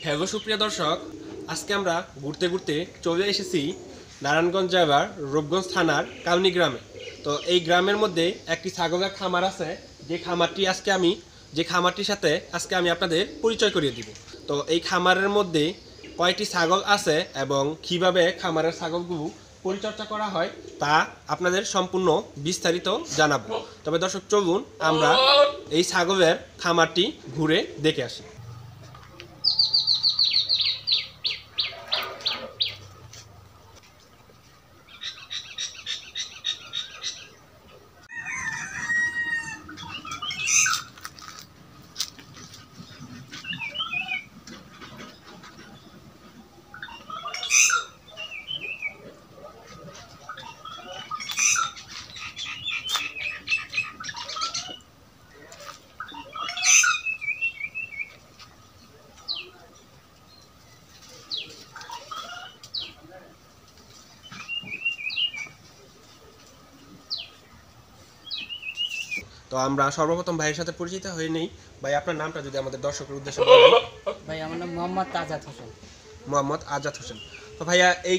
Hello সুপ্রিয় দর্শক, আজকে আমরা ঘুরতে ঘুরতে চলে এসেছি নারায়ণগঞ্জ জেলার রূপগঞ্জ থানার কালনি গ্রামে। তো এই গ্রামের মধ্যে একটি ছাগলের খামার আছে, যে খামারটির সাথে আজকে আমি আপনাদের পরিচয় করিয়ে দিব। তো এই খামারের মধ্যে কয়টি ছাগল আছে এবং কিভাবে খামারের ছাগলগুলো পরিচর্যা করা হয় তা আপনাদের সম্পূর্ণ বিস্তারিত জানাবো। তবে দর্শক, চলুন আমরা এই ছাগলের খামারটি ঘুরে দেখে আসি। তো আমরা সর্বপ্রথম ভাইয়ের সাথে পরিচিত হয়ে নেই। ভাই, আপনার নামটা যদি আমাদের দর্শকের উদ্দেশ্যে বলেন। ভাই, আমার নাম মোহাম্মদ আজাদ হোসেন। মোহাম্মদ আজাদ হোসেন। তো ভাইয়া, এই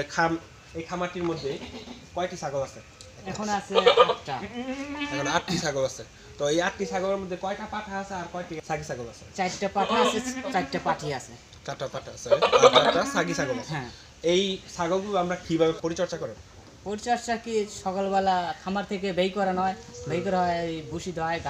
খামারটির মধ্যে কয়টি ছাগল আছে? এখন আছে 8টা। এখন 8টি ছাগল আছে। তো এই 8টি ছাগলের মধ্যে কয়টা পাঠা আছে আর কয়টি ছাগি ছাগল আছে? 4টা পাঠা আছে, 4টা পাঠি আছে। 4টা পাঠা আছে আর 4টা ছাগি ছাগল আছে। হ্যাঁ। এই ছাগলগুলো আমরা কিভাবে পরিচর্যা করি? পরিচর্যা কি সকালবেলা খামার থেকে বেই করানো হয়, বেই করা হয়, ভুসি দেওয়া হয়,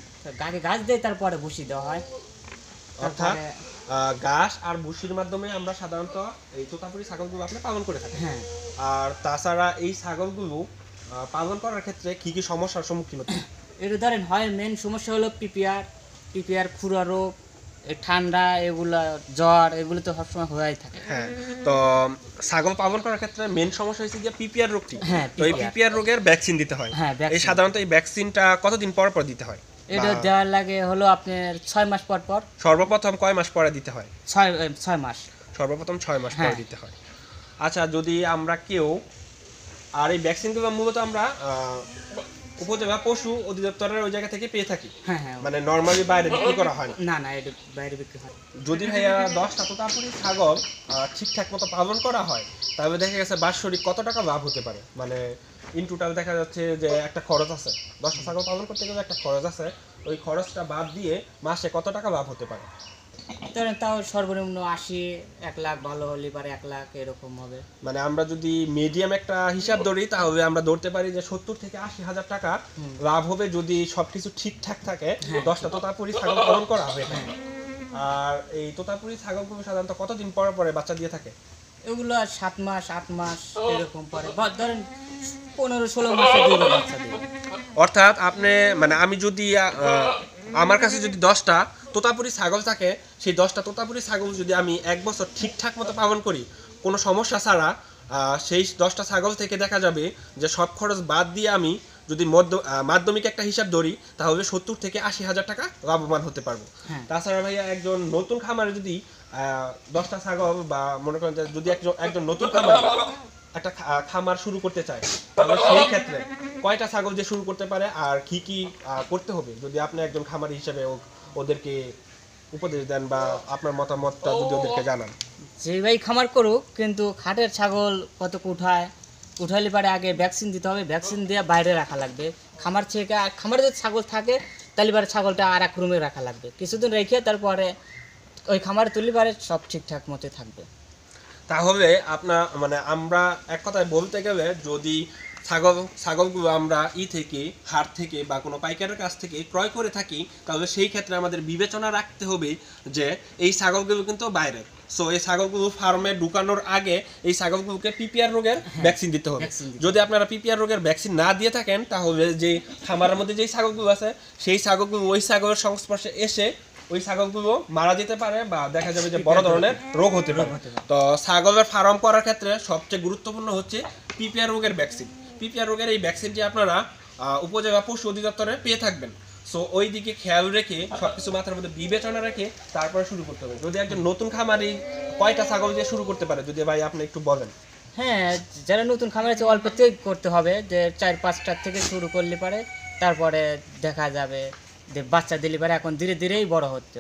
ঘাস দেয়, তারপরে ভুসি দেওয়া হয়। অর্থাৎ ঘাস আর ভুসির মাধ্যমে আমরা সাধারণত এই তোতাপুরি ছাগলগুলো আপনি পালন করে থাকি। হ্যাঁ। আর তাছাড়া এই ছাগলগুলো পালন করার ক্ষেত্রে কি কি সমস্যার সম্মুখীন হতে? এটা ধরেন হয়, মেন সমস্যা হলো পিপিআর খুরা রোগ, ঠান্ডা, এগুলা জ্বর, এগুলো তো সবসময় হয়েই থাকে। হ্যাঁ। তো ছাগল পালন করার ক্ষেত্রে মেন সমস্যা হচ্ছে যে পিপিআর রোগটি। হ্যাঁ। তো এই পিপিআর রোগের ভ্যাকসিন দিতে হয়। হ্যাঁ। এই সাধারণত এই ভ্যাকসিনটা কতদিন পর পর দিতে হয়? এটা দেওয়ার লাগে হলো আপনার 6 মাস পর পর। সর্বপ্রথম কয় মাস পরে দিতে হয়? 6 মাস। সর্বপ্রথম 6 মাস পরে দিতে হয়। আচ্ছা, যদি আমরা কেউ আর এই ভ্যাকসিনগুলো মূলত আমরা উপজেলা পশু অধিদপ্তরের ওই জায়গা থেকে পেয়ে থাকি। হ্যাঁ হ্যাঁ। মানে নরমালি বাইরে বিক্রি করা হয় না না, এটা বাইরে বিক্রি হয়। যদি ভাইয়া 10টা তোতাপুরি ছাগল ঠিকঠাক মতো পালন করা হয়, তাহলে দেখা গেছে বাৎসরিক কত টাকা লাভ হতে পারে? মানে ইন টোটাল দেখা যাচ্ছে যে একটা খরচ আছে, 10টা ছাগল পালন করতে গেলে একটা খরচ আছে, ওই খরচটা বাদ দিয়ে মাসে কত টাকা লাভ হতে পারে? ধরেন তাও সর্বনিম্ন 80, 1 লাখ, ভালো হলে পারে 1 লাখ, এরকম হবে। মানে আমরা যদি মিডিয়াম একটা হিসাব ধরি, তাহলে আমরা ধরতে পারি যে 70 থেকে 80 হাজার টাকা লাভ হবে যদি সবকিছু ঠিকঠাক থাকে। 10টা তোতাপুরি ছাগল পালন করা হবে। আর এই তোতাপুরি ছাগলগুলো সাধারণত কতদিন পর পরে বাচ্চা দিয়ে থাকে? এগুলো 7 মাস 8 মাস এরকম পরে, ধরেন 15-16 মাসে দুইবার বাচ্চা দেবে। অর্থাৎ আপনি মানে আমি যদি আমার কাছে যদি 10টা তোতাপুরি ছাগল থাকে, সেই 10টা তোতাপুরি ছাগল যদি আমি 1 বছর ঠিকঠাক মতো পালন করি কোনো সমস্যা ছাড়া, সেই 10টা ছাগল থেকে দেখা যাবে যে সব খরচ বাদ দিয়ে আমি যদি মাধ্যমিক একটা হিসাব ধরি, তাহলে 70 থেকে 80 হাজার টাকা লাভবান হতে পারবো। তাছাড়া ভাইয়া, একজন নতুন খামারে যদি 10টা ছাগল বা মনে করেন যদি একজন নতুন খামারে একটা খামার শুরু করতে চায়, তাহলে সেই ক্ষেত্রে কয়টা ছাগল দিয়ে শুরু করতে পারে আর কি কি করতে হবে, যদি আপনি একজন খামারি হিসেবে ওদেরকে উপদেশ দেন বা আপনার মতামতটা যদি ওদেরকে জানান। যে ভাই খামার করুক, কিন্তু খাটের ছাগল কত উঠাইলে পারে আগে ভ্যাকসিন দিতে হবে, ভ্যাকসিন দিয়ে বাইরে রাখা লাগবে। খামারে যদি ছাগল থাকে তাহলে পারে ছাগলটা আর এক রুমে রাখা লাগবে, কিছুদিন রেখে তারপরে ওই খামারে তুললে পারে সব ঠিকঠাক মতো থাকবে। তাহলে আপনার মানে আমরা এক কথায় বলতে গেলে, যদি ছাগলগুলো আমরা হাট থেকে বা কোনো পাইকারের কাছ থেকে ক্রয় করে থাকি, তাহলে সেই ক্ষেত্রে আমাদের বিবেচনা রাখতে হবে যে এই ছাগলগুলো কিন্তু বাইরের। সো এই ছাগলগুলো ফার্মে ঢুকানোর আগে এই ছাগলগুলোকে পিপিআর রোগের ভ্যাকসিন দিতে হবে। যদি আপনারা পিপিআর রোগের ভ্যাকসিন না দিয়ে থাকেন, তাহলে যে খামারের মধ্যে যেই ছাগলগুলো আছে, সেই ছাগলগুলো ওই ছাগলের সংস্পর্শে এসে ওই ছাগলগুলো মারা যেতে পারে বা দেখা যাবে যে বড় ধরনের রোগ হতে পারে। তো ছাগলের ফার্ম করার ক্ষেত্রে সবচেয়ে গুরুত্বপূর্ণ হচ্ছে পিপিআর রোগের ভ্যাকসিন। পিপিআর রোগের এই ভ্যাকসিনটি আপনারা উপজেলা পশু অধিদপ্তরে পেয়ে থাকবেন। সো ওই দিকে খেয়াল রেখে সবকিছু মাথার মধ্যে বিবেচনা রেখে তারপরে শুরু করতে হবে। যদি একজন নতুন খামারি কয়টা ছাগল দিয়ে শুরু করতে পারে, যদি ভাই আপনি একটু বলেন। হ্যাঁ, যারা নতুন খামার আছে অল্পতেই করতে হবে, যে 4-5টা থেকে শুরু করলে পারে, তারপরে দেখা যাবে যে বাচ্চা দিলে পারে এখন ধীরে ধীরেই বড় হতে হবে।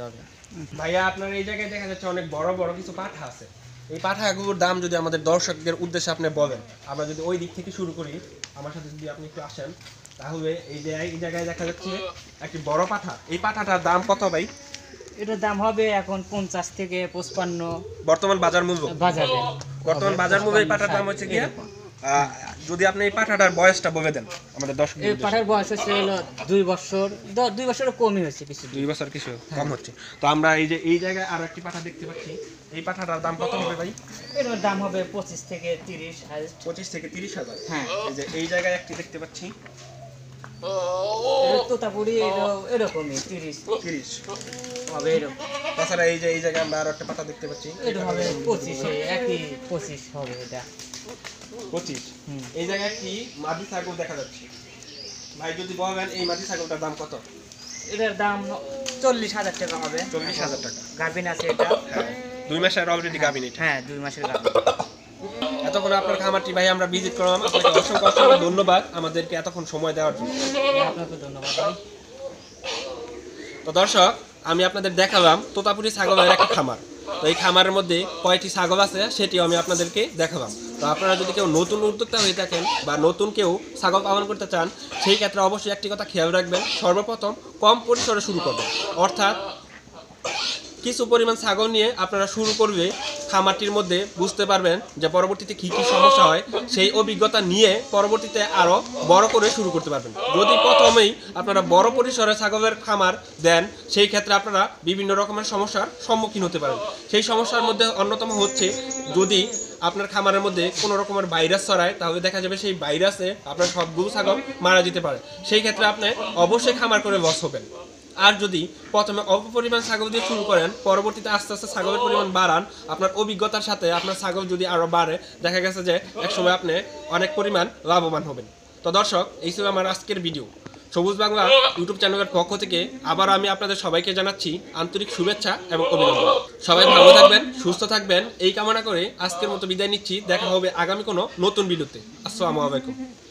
ভাইয়া আপনার এই জায়গায় দেখা যাচ্ছে অনেক বড় বড় কিছু পাঠা আছে, এই পাঠাগুলোর দাম যদি আমাদের দর্শকদের উদ্দেশ্যে আপনি বলেন, আমরা যদি ওই দিক থেকে শুরু করি, আমার সাথে যদি আপনি একটু আসেন, তাহলে এই যে এই জায়গায় দেখা যাচ্ছে একটি বড় পাঠা, এই পাঠাটার দাম কত ভাই? এটার দাম হবে এখন 50 থেকে 55 বর্তমান বাজার মূল্য, বাজারে। বর্তমান বাজার মূল্য এই পাঠার দাম হচ্ছে কি? যদি আপনি এই পাঠাটার বয়সটা বলে দেন আমাদের দর্শক। এই পাঠার বয়স হচ্ছে হলো 2 বছর, 2 বছরের কমই হচ্ছে কিছু, 2 বছর কিছু কম হচ্ছে। তো আমরা এই যে এই জায়গায় আরো একটি পাঠা দেখতে পাচ্ছি, এই পাঠাটার দাম কত হবে ভাই? এটার দাম হবে 25 থেকে 30 হাজার। 25 থেকে 30,000। হ্যাঁ, এই যে এই জায়গায় একটি দেখতে পাচ্ছি তোতাপুরি এরকমই 30 হবে এরকম। তাছাড়া এই যে এই জায়গায় আমরা আরো একটা পাঠা দেখতে পাচ্ছি, এটা হবে 25, একই 25 হবে এটা 25। এই জায়গায় একটি মাদি ছাগল দেখা যাচ্ছে, ভাই যদি বলেন এই মাদি ছাগলটার দাম কত? এটার দাম 40,000 টাকা হবে। 40,000 টাকা। গাভিন আছে এটা। 2 মাসের অলরেডি গাভিন এটা। হ্যাঁ, 2 মাসের গাভিন। এতক্ষণ আপনার খামারটি ভাই আমরা ভিজিট করলাম, আপনাকে অসংখ্য অসংখ্য ধন্যবাদ আমাদেরকে এতক্ষণ সময় দেওয়ার জন্য। আপনাকে ধন্যবাদ ভাই। তো দর্শক, আমি আপনাদের দেখালাম তোতাপুরি ছাগলের একটা খামার। তো এই খামারের মধ্যে কয়টি ছাগল আছে সেটিও আমি আপনাদেরকে দেখালাম। তো আপনারা যদি কেউ নতুন উদ্যোক্তা হয়ে থাকেন বা নতুন কেউ ছাগল পালন করতে চান, সেই ক্ষেত্রে অবশ্যই একটি কথা খেয়াল রাখবেন, সর্বপ্রথম কম পরিসরে শুরু করবেন, অর্থাৎ কিছু পরিমাণ ছাগল নিয়ে আপনারা শুরু করবে। খামারটির মধ্যে বুঝতে পারবেন যে পরবর্তীতে কী কী সমস্যা হয়, সেই অভিজ্ঞতা নিয়ে পরবর্তীতে আরও বড় করে শুরু করতে পারবেন। যদি প্রথমেই আপনারা বড় পরিসরে ছাগলের খামার দেন, সেই ক্ষেত্রে আপনারা বিভিন্ন রকমের সমস্যার সম্মুখীন হতে পারেন। সেই সমস্যার মধ্যে অন্যতম হচ্ছে, যদি আপনার খামারের মধ্যে কোনো রকমের ভাইরাস ছড়ায়, তাহলে দেখা যাবে সেই ভাইরাসে আপনার সবগুলো ছাগল মারা যেতে পারে। সেই ক্ষেত্রে আপনি অবশ্যই খামার করে লস হবেন। আর যদি প্রথমে অল্প পরিমাণ ছাগল দিয়ে শুরু করেন, পরবর্তীতে আস্তে আস্তে ছাগলের পরিমাণ বাড়ান, আপনার অভিজ্ঞতার সাথে আপনার ছাগল যদি আরও বাড়ে, দেখা গেছে যে একসময় আপনি অনেক পরিমাণ লাভবান হবেন। তো দর্শক, এই ছিল আমার আজকের ভিডিও। সবুজ বাংলা ইউটিউব চ্যানেলের পক্ষ থেকে আবার আমি আপনাদের সবাইকে জানাচ্ছি আন্তরিক শুভেচ্ছা এবং অভিনন্দন। সবাই ভালো থাকবেন, সুস্থ থাকবেন, এই কামনা করে আজকের মতো বিদায় নিচ্ছি। দেখা হবে আগামী কোনো নতুন ভিডিওতে। আসসালামু আলাইকুম।